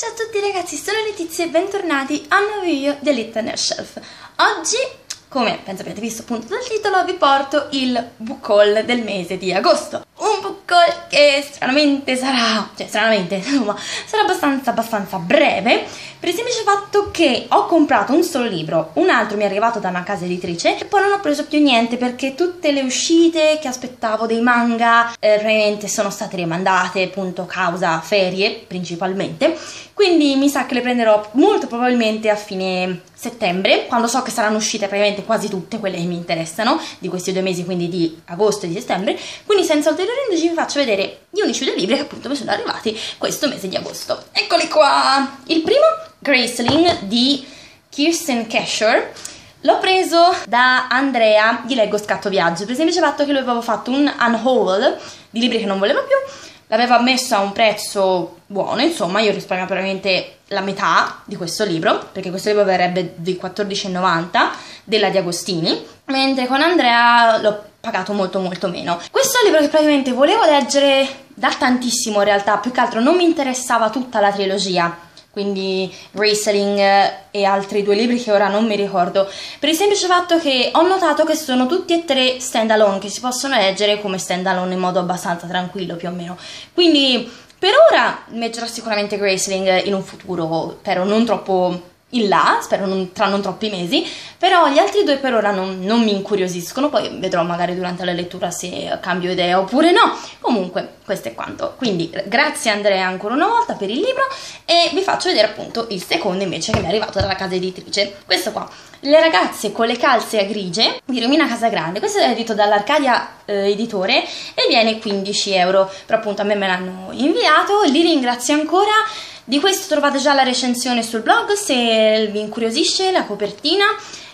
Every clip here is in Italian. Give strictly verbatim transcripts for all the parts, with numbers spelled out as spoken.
Ciao a tutti ragazzi, sono Letizia e bentornati a un nuovo video dell'Internet Shelf. Oggi, come penso abbiate visto appunto dal titolo, vi porto il book haul del mese di agosto. Un book haul che stranamente sarà, cioè stranamente, insomma, sarà abbastanza, abbastanza breve, per il semplice fatto che ho comprato un solo libro, un altro mi è arrivato da una casa editrice e poi non ho preso più niente perché tutte le uscite che aspettavo dei manga eh, realmente sono state rimandate, appunto causa ferie principalmente, quindi mi sa che le prenderò molto probabilmente a fine settembre, quando so che saranno uscite praticamente quasi tutte quelle che mi interessano di questi due mesi, quindi di agosto e di settembre. Quindi senza ulteriori indugi vi faccio vedere gli unici due libri che appunto mi sono arrivati questo mese di agosto. Eccoli qua! Il primo, Graceling di Kirsten Kasher. L'ho preso da Andrea di Leggo Scatto Viaggio, per il semplice fatto che lui aveva fatto un unhaul di libri che non voleva più, l'aveva messo a un prezzo buono, insomma io risparmio veramente la metà di questo libro, perché questo libro verrebbe di quattordici e novanta della Di Agostini, mentre con Andrea l'ho pagato molto molto meno. Questo è un libro che praticamente volevo leggere da tantissimo in realtà, più che altro non mi interessava tutta la trilogia, quindi Graceling e altri due libri che ora non mi ricordo, per il semplice fatto che ho notato che sono tutti e tre stand alone, che si possono leggere come stand alone in modo abbastanza tranquillo più o meno, quindi per ora leggerò sicuramente Graceling in un futuro, spero non troppo in là, spero non, tra non troppi mesi, però gli altri due per ora non, non mi incuriosiscono, poi vedrò magari durante la lettura se cambio idea oppure no. Comunque questo è quanto, quindi grazie Andrea ancora una volta per il libro e vi faccio vedere appunto il secondo invece che mi è arrivato dalla casa editrice, questo qua, Le ragazze con le calze a grigie di Romina Casagrande. Questo è edito dall'Arcadia eh, Editore e viene quindici euro, però appunto a me me l'hanno inviato, li ringrazio ancora. Di questo trovate già la recensione sul blog se vi incuriosisce, la copertina,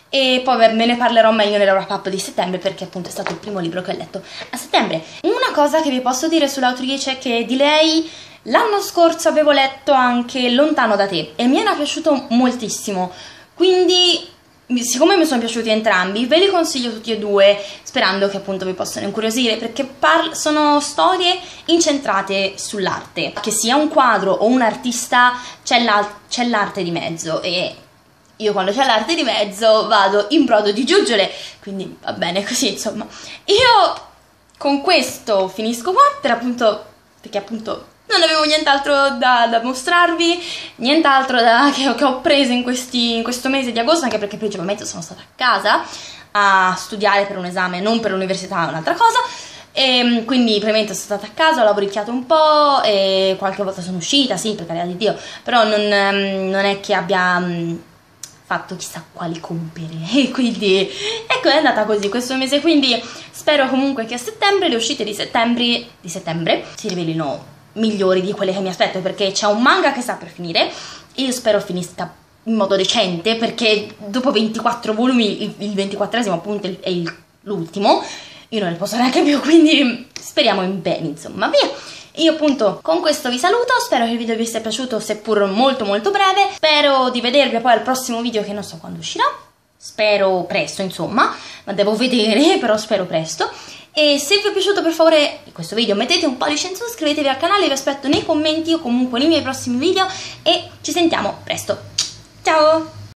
e poi me ne parlerò meglio nella wrap up di settembre perché appunto è stato il primo libro che ho letto a settembre. Una cosa che vi posso dire sull'autrice è che di lei l'anno scorso avevo letto anche Lontano da te e mi era piaciuto moltissimo, quindi siccome mi sono piaciuti entrambi, ve li consiglio tutti e due, sperando che appunto vi possano incuriosire, perché sono storie incentrate sull'arte. Che sia un quadro o un artista, c'è l'arte di mezzo, e io quando c'è l'arte di mezzo vado in brodo di giuggiole, quindi va bene così, insomma. Io con questo finisco qua, per appunto, perché appunto non avevo nient'altro da, da mostrarvi, nient'altro da, che, che ho preso in, questi, in questo mese di agosto, anche perché principalmente sono stata a casa a studiare per un esame, non per l'università, è un'altra cosa, e quindi praticamente sono stata a casa, ho lavoricchiato un po' e qualche volta sono uscita, sì, per carità di Dio, però non, non è che abbia fatto chissà quali compere, e quindi ecco, è andata così questo mese, quindi spero comunque che a settembre le uscite di settembre, di settembre si rivelino migliori di quelle che mi aspetto, perché c'è un manga che sta per finire e io spero finisca in modo decente, perché dopo ventiquattro volumi il, il ventiquattresimo appunto è l'ultimo, io non ne posso neanche più, quindi speriamo in bene, insomma, via. Io appunto con questo vi saluto, spero che il video vi sia piaciuto seppur molto molto breve, spero di vedervi poi al prossimo video che non so quando uscirà, spero presto insomma, ma devo vedere, però spero presto. E se vi è piaciuto per favore questo video mettete un pollice in su, iscrivetevi al canale, vi aspetto nei commenti o comunque nei miei prossimi video e ci sentiamo presto. Ciao!